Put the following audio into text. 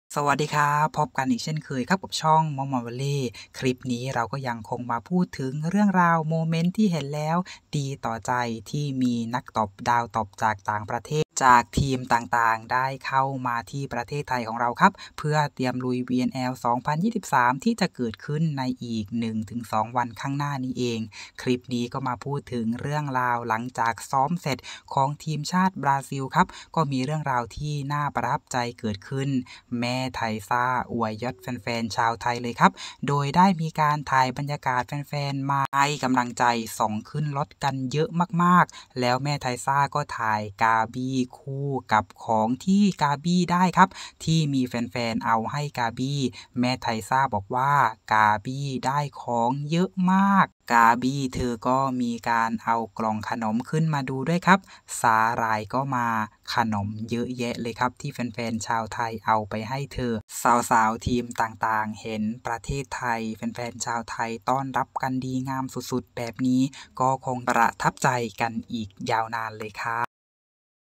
สวัสดีครับพบกันอีกเช่นเคยครับกับช่องมอมอ v ล l ่คลิปนี้เราก็ยังคงมาพูดถึงเรื่องราวโมเมนต์ที่เห็นแล้วดีต่อใจที่มีนักตบดาวตบจากต่างประเทศจากทีมต่างๆได้เข้ามาที่ประเทศไทยของเราครับเพื่อเตรียมลุย VNL 2023ที่จะเกิดขึ้นในอีก1-2วันข้างหน้านี้เองคลิปนี้ก็มาพูดถึงเรื่องราวหลังจากซ้อมเสร็จของทีมชาติบราซิลครับก็มีเรื่องราวที่น่าประทับใจเกิดขึ้นแม่ไทซ่าอวยยศแฟนๆชาวไทยเลยครับโดยได้มีการถ่ายบรรยากาศแฟนๆมาให้กำลังใจส่งขึ้นรถกันเยอะมากๆแล้วแม่ไทซ่าก็ถ่ายกาบี้คู่กับของที่กาบี้ได้ครับที่มีแฟนๆเอาให้กาบี้แม่ไทซ่าบอกว่ากาบี้ได้ของเยอะมากกาบี้เธอก็มีการเอากล่องขนมขึ้นมาดูด้วยครับสาหร่ายก็มาขนมเยอะแยะเลยครับที่แฟนๆชาวไทยเอาไปให้เธอสาวๆทีมต่างๆเห็นประเทศไทยแฟนๆชาวไทยต้อนรับกันดีงามสุดๆแบบนี้ก็คงประทับใจกันอีกยาวนานเลยครับ